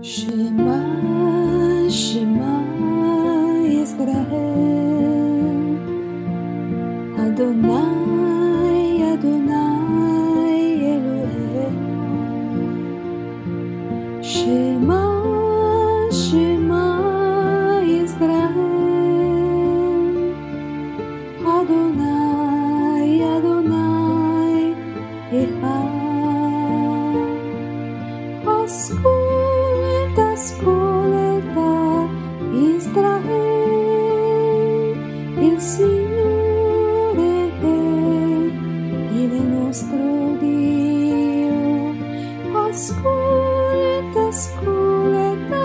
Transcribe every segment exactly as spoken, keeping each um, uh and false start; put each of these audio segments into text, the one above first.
Shema, Shema Israel, Adonai, Adonai Elohim. Shema, Shema Israel, Adonai, Adonai Echad. Ascolta, ascolta Israele, il Signore è il nostro Dio. Ascolta, ascolta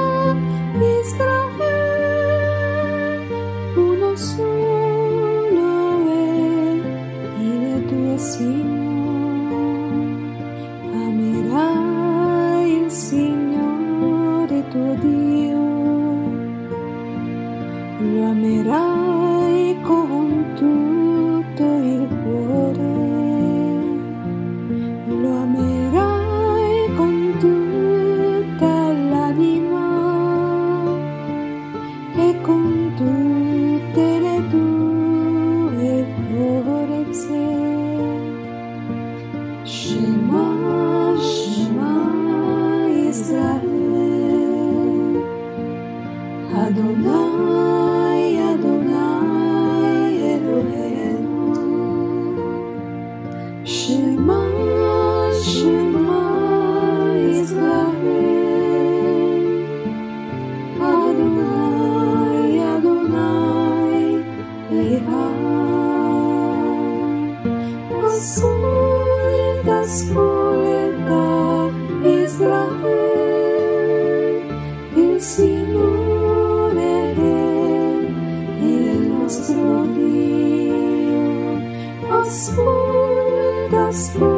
Israele, uno solo è il tuo Signore. Amerai il Signore tuo Dio, lo amerai con tutto il cuore, lo amerai con tutta l'anima e con tutte le tue forze. Shema, Shema Israel, Adonai, Adonai Elohim. Shema, Shema Israel, Adonai, Adonai Echad. Ascolta, ascolta Israele, il Signore è il nostro Dio. Ascolta, ascolta